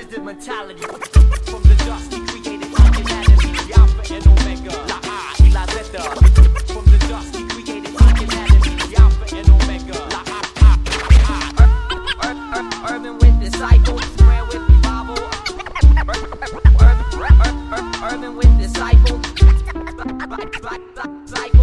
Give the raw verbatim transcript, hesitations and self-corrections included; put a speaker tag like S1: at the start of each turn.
S1: lizard mentality. From the dust he created humanity, the Alpha and Omega, La A y La Zeta. From the dust he created humanity, the Alpha and Omega, La A, A, A. Urban with disciples, square with revival. Urban with disciples.